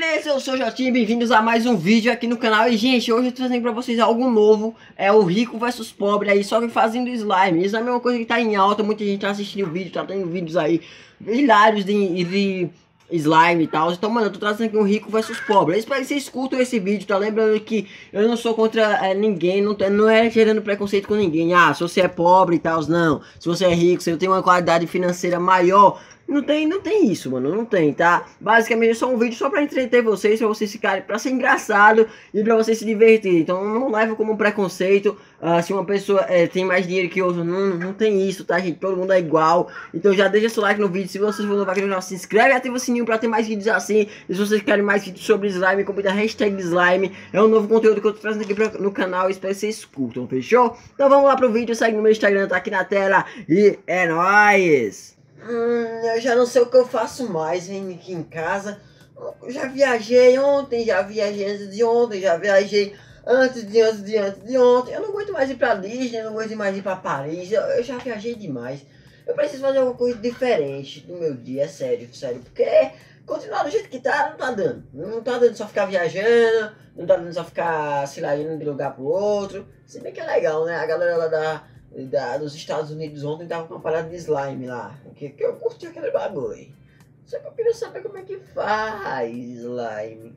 Beleza, eu sou o Jotinho, bem-vindos a mais um vídeo aqui no canal. E gente, hoje eu tô trazendo pra vocês algo novo. É o rico versus pobre aí, só que fazendo slime. Slime é uma coisa que tá em alta, muita gente tá assistindo o vídeo, tá tendo vídeos aí hilários de slime e tal. Então, mano, eu tô trazendo aqui um rico versus pobre. Eu espero que vocês curtam esse vídeo, tá? Lembrando que eu não sou contra ninguém, não é gerando preconceito com ninguém. Ah, se você é pobre e tal, não. Se você é rico, se você tem uma qualidade financeira maior, não tem isso, mano, não tem, tá? Basicamente é só um vídeo só pra entreter vocês, pra vocês ficarem, pra ser engraçado e pra vocês se divertirem. Então não leva como um preconceito, se uma pessoa tem mais dinheiro que outra, não tem isso, tá, gente? Todo mundo é igual. Então já deixa seu like no vídeo, se vocês for novo aqui no canal, se inscreve e ativa o sininho pra ter mais vídeos assim. E se vocês querem mais vídeos sobre slime, comenta hashtag slime, é um novo conteúdo que eu tô trazendo aqui no canal, espero que vocês curtam, fechou? Então vamos lá pro vídeo, segue no meu Instagram, tá aqui na tela e é nóis! Eu já não sei o que eu faço mais, hein, aqui em casa. Eu já viajei ontem, já viajei antes de ontem, já viajei antes de ontem. Eu não aguento mais ir pra Disney, eu não aguento mais ir pra Paris. Eu já viajei demais. Eu preciso fazer alguma coisa diferente do meu dia, é sério, sério. Porque continuar do jeito que tá, não tá dando. Não tá dando só ficar viajando, não tá dando só ficar, sei lá, indo de um lugar pro outro. Se bem que é legal, né, a galera lá dos Estados Unidos ontem tava com uma parada de slime lá, que eu curti aquele bagulho. Só que eu queria saber como é que faz slime.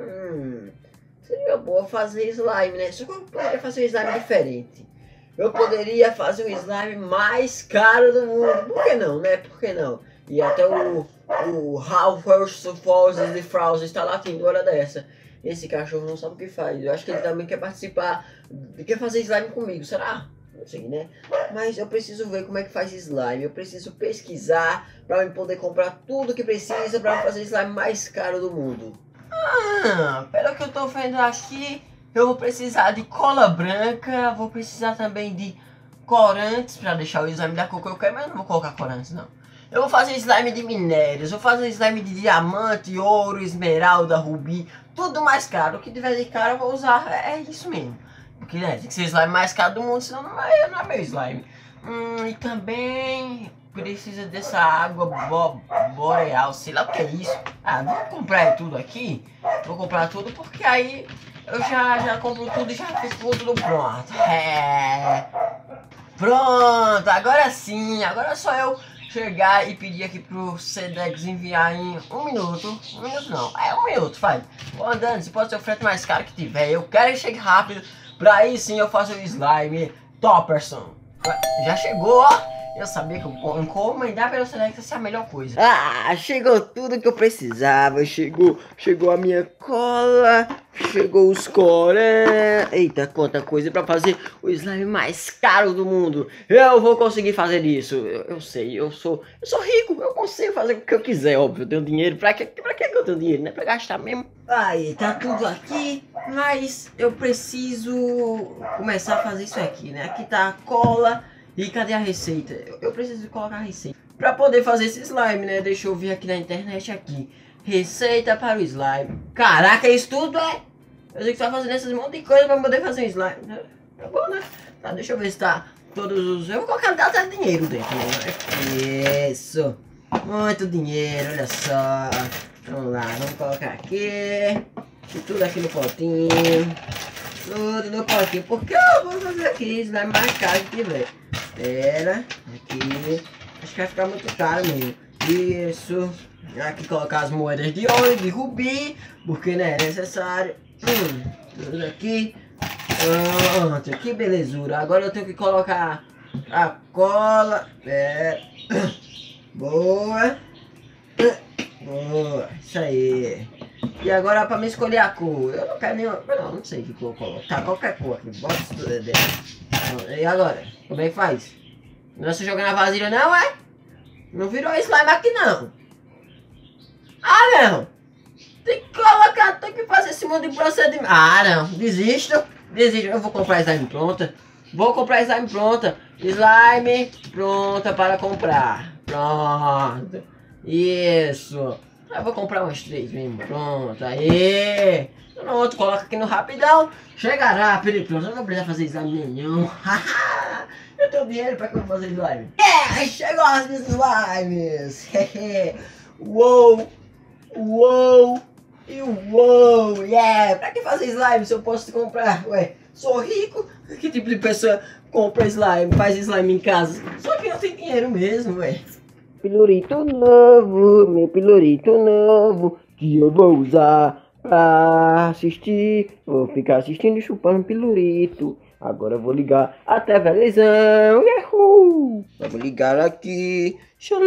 Seria boa fazer slime, né? Só que eu poderia fazer um slime diferente. Eu poderia fazer um slime mais caro do mundo. Por que não, né? Por que não? E até o Ralph Forces de Frozen está latindo hora dessa. Esse cachorro não sabe o que faz. Eu acho que ele também quer participar, quer fazer slime comigo, será? Não sei, né? Mas eu preciso ver como é que faz slime. Eu preciso pesquisar para eu poder comprar tudo que precisa para fazer slime mais caro do mundo. Pelo que eu tô vendo aqui, eu vou precisar de cola branca, vou precisar também de corantes para deixar o slime da cor que eu quero, mas eu não vou colocar corantes, não. Eu vou fazer slime de minérios, vou fazer slime de diamante, ouro, esmeralda, rubi, tudo mais caro. O que tiver de caro eu vou usar, é isso mesmo. Porque né, tem que ser o slime mais caro do mundo, senão não é meu slime. E também precisa dessa água boreal, sei lá o que é isso. Vou comprar tudo aqui. Vou comprar tudo porque aí eu já compro tudo e já fiz tudo pronto. Pronto, agora sim, agora é só eu chegar e pedir aqui pro Sedex enviar em 1 minuto. 1 minuto não, 1 minuto, faz. Vou andando, se pode ser o frete mais caro que tiver. Eu quero que chegue rápido. Pra aí sim eu faço o slime Topperson. Já chegou, ó. Eu sabia que encomendar pelo Sedex ia ser a melhor coisa. Chegou tudo que eu precisava. Chegou a minha cola. Chegou os corantes. Eita, quanta coisa pra fazer o slime mais caro do mundo. Eu vou conseguir fazer isso. Eu sei, eu sou rico. Eu consigo fazer o que eu quiser, óbvio. Eu tenho dinheiro. Pra que eu tenho dinheiro, né? Pra gastar mesmo. Aí, tá tudo aqui. Mas eu preciso começar a fazer isso aqui, né? Aqui tá a cola. E cadê a receita? Eu preciso colocar a receita pra poder fazer esse slime, né? Deixa eu ver aqui na internet aqui. Receita para o slime. Caraca, isso tudo é? Eu sei que você tá fazendo esses monte de coisa pra poder fazer um slime. Tá bom, né? Tá, deixa eu ver se tá todos os... Eu vou colocar até dinheiro dentro, né? Isso. Muito dinheiro, olha só. Vamos lá, vamos colocar aqui. E tudo aqui no potinho. Tudo no potinho. Porque eu vou fazer aqui slime mais caro que tiver. Espera, aqui. Acho que vai ficar muito caro mesmo. Isso. Aqui colocar as moedas de ouro e de rubi. Porque né, é necessário. Tudo aqui. Pronto, que belezura. Agora eu tenho que colocar a cola. Boa. Boa. Isso aí. E agora pra me escolher a cor. Eu não quero nenhuma. Não sei que cor eu coloco. Tá, qualquer cor aqui. Bota isso tudo dentro. E agora? Como é que faz? Não é só jogar na vasilha não, é? Não virou slime aqui não. Não. Tem que colocar, tem que fazer esse monte de procedimento. Não. Desisto. Eu vou comprar slime pronta. Slime pronta para comprar. Pronto. Isso. Eu vou comprar umas 3 mesmo. Pronto. Aí. Pronto, coloca aqui no rapidão. Chegará rápido. Pronto, eu não precisa fazer exame nenhum. Eu tenho dinheiro pra que eu vou fazer slime. Chegou as minhas slimes. Uou. E fazer slime se eu posso comprar? Ué, sou rico? Que tipo de pessoa compra slime, faz slime em casa? Só que não tem dinheiro mesmo, ué. Pirulito novo, meu pirulito novo, que eu vou usar pra assistir. Vou ficar assistindo e chupando pirulito. Agora eu vou ligar a televisão. Yahoo! Vamos ligar aqui.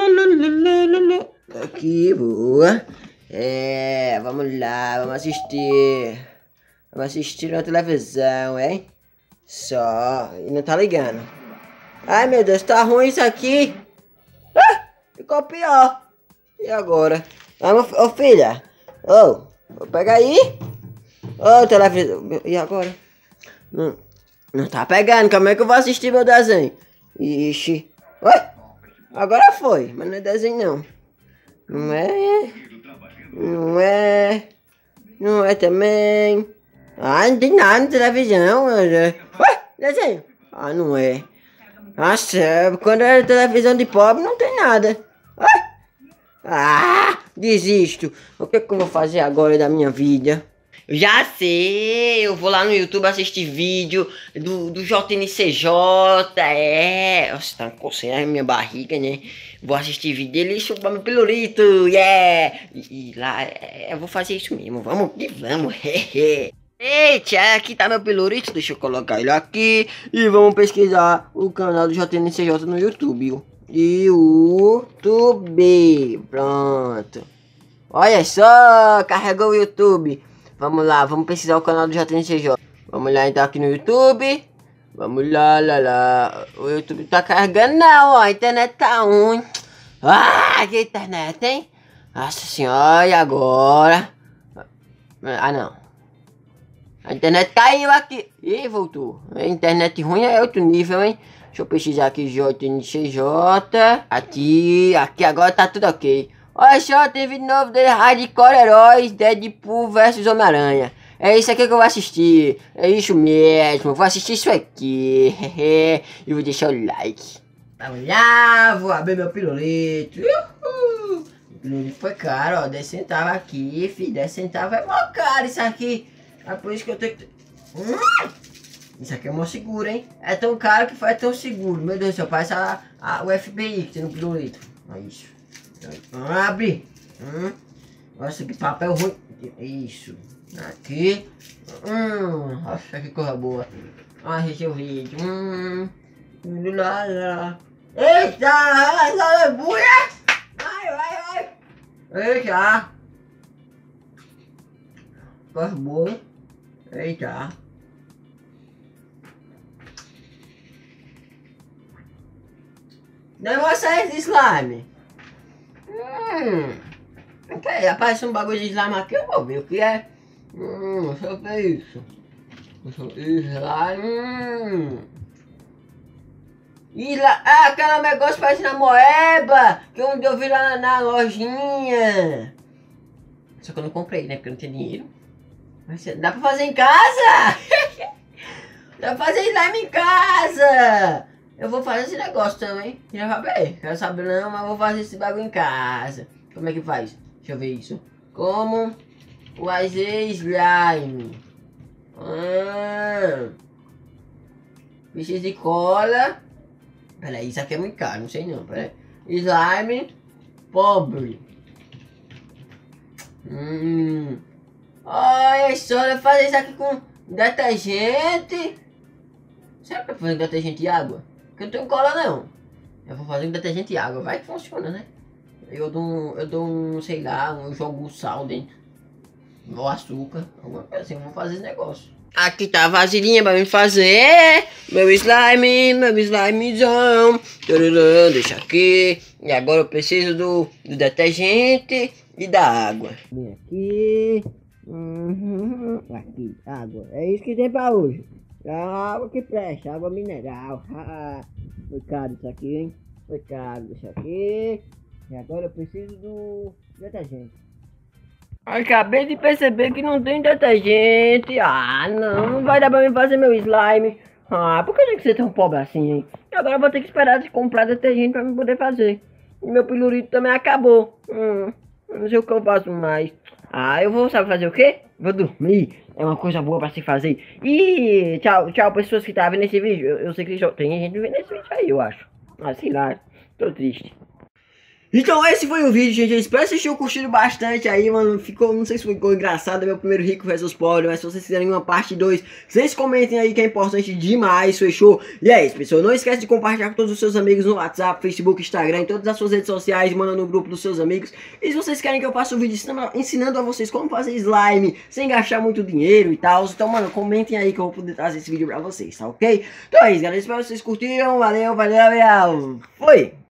Aqui, boa. Vamos lá, vamos assistir. Vamos assistir na televisão, hein? Só. E não tá ligando. Ai, meu Deus, tá ruim isso aqui. Ah, ficou pior. E agora? Vamos, ô filha. Ô, pega aí. Ô, televisão. E agora? Não tá pegando. Como é que eu vou assistir meu desenho? Ixi. Oi? Agora foi. Mas não é desenho, não. Não é. Não é. Não é também. Ah, não tem nada na televisão. Ué, desenho. Ah, não é. Nossa, quando é televisão de pobre não tem nada. Ah, desisto. O que é que eu vou fazer agora da minha vida? Eu já sei, eu vou lá no YouTube assistir vídeo do JNCJ, Nossa, tá coçando a minha barriga, né? Vou assistir vídeo dele e chupar meu pirulito, yeah! E lá, eu vou fazer isso mesmo, vamos que vamos, hehe. Eita, aqui tá meu pirulito, deixa eu colocar ele aqui e vamos pesquisar o canal do JNCJ no YouTube. YouTube, pronto. Olha só, carregou o YouTube. Vamos lá, vamos pesquisar o canal do JNCJ. Vamos lá então aqui no YouTube. Vamos lá. O YouTube tá carregando não, ó. A internet tá ruim. Ah, que internet, hein? Nossa senhora, e agora? Ah, não. A internet caiu aqui. Ih, voltou. A internet ruim é outro nível, hein? Deixa eu pesquisar aqui JNCJ. Aqui agora tá tudo ok. Olha só, tem vídeo novo dele, Hardcore Heróis, Deadpool vs Homem-Aranha. É isso aqui que eu vou assistir. É isso mesmo, vou assistir isso aqui. E vou deixar o like. Vamos lá, vou abrir meu pirulito. Uhul. O pirulito foi caro, ó. 10 centavos aqui, filho. 10 centavos é mó caro isso aqui. É por isso que eu tenho que... Isso aqui é mó seguro, hein? É tão caro que faz tão seguro. Meu Deus do céu, parece o FBI que tem no pirulito. Olha isso. Abre. Nossa, que papel ruim. Isso. Aqui. Nossa, que coisa boa. Assistir o vídeo. Eita, essa aleluia. Vai. Eita. Coisa boa. Eita. Negócio é esse slime. Ok, aparece um bagulho de slime aqui, eu vou ver o que é. Deixa eu ver isso. Slime. Aquele negócio parece na moeba, que eu vi lá na lojinha. Só que eu não comprei, né, porque eu não tinha dinheiro. Mas dá pra fazer em casa? Dá pra fazer slime em casa. Eu vou fazer esse negócio também. Já vai ver. Quero saber não, mas vou fazer esse bagulho em casa. Como é que faz? Deixa eu ver isso. Como fazer slime. Precisa de cola. Peraí, isso aqui é muito caro, não sei não. Peraí. Slime pobre. Olha só, eu vou fazer isso aqui com detergente. Será que eu vou fazer detergente e água? Porque eu não tenho cola não. Eu vou fazer com detergente e água. Vai que funciona, né? Eu dou um, sei lá, eu jogo sal dentro. Ou açúcar. Alguma coisa assim. Eu vou fazer esse negócio. Aqui tá a vasilhinha pra me fazer. Meu slimezão. Deixa aqui. E agora eu preciso do detergente e da água. Vem aqui. Aqui, água. É isso que tem pra hoje. Água que presta, água mineral. Foi caro isso aqui, hein? Foi caro, deixa aqui. E agora eu preciso do detergente. Acabei de perceber que não tem detergente. Não vai dar pra mim fazer meu slime. Por que tem que ser tão pobre assim, hein? E agora eu vou ter que esperar de comprar detergente pra me poder fazer. E meu pirulito também acabou. Não sei o que eu faço mais. Ah, eu vou, sabe fazer o quê? Vou dormir. É uma coisa boa pra se fazer. E tchau, tchau, pessoas que estavam vendo esse vídeo. Eu sei que tem gente vendo esse vídeo aí, eu acho. Ah, sei lá, tô triste. Então esse foi o vídeo, gente. Eu espero que vocês tenham curtido bastante aí, mano. Ficou, não sei se ficou engraçado, meu primeiro Rico versus Pobre, mas se vocês quiserem uma parte 2, vocês comentem aí que é importante demais, fechou? E é isso, pessoal. Não esquece de compartilhar com todos os seus amigos no WhatsApp, Facebook, Instagram, em todas as suas redes sociais, manda no grupo dos seus amigos. E se vocês querem que eu faça um vídeo ensinando a vocês como fazer slime sem gastar muito dinheiro e tal, então, mano, comentem aí que eu vou poder trazer esse vídeo pra vocês, tá ok? Então é isso, galera. Espero que vocês curtiram. Valeu, valeu, valeu. Foi!